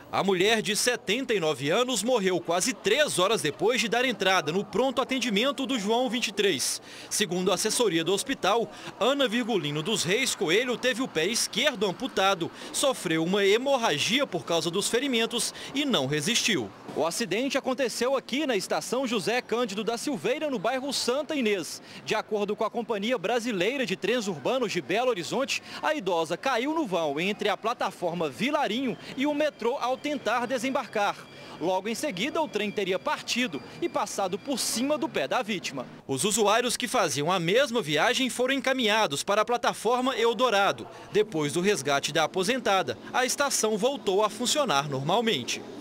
A mulher de 79 anos morreu quase 3 horas depois de dar entrada no pronto atendimento do João 23. Segundo a assessoria do hospital, Ana Virgulino dos Reis Coelho teve o pé esquerdo amputado, sofreu uma hemorragia por causa dos ferimentos e não resistiu. O acidente aconteceu aqui na estação José Cândido da Silveira, no bairro Santa Inês. De acordo com a Companhia Brasileira de Trens Urbanos de Belo Horizonte, a idosa caiu no vão entre a plataforma Vilarinho e o metrô ao tentar desembarcar. Logo em seguida, o trem teria partido e passado por cima do pé da vítima. Os usuários que faziam a mesma viagem foram encaminhados para a plataforma Eldorado. Depois do resgate da aposentada, a estação voltou a funcionar normalmente.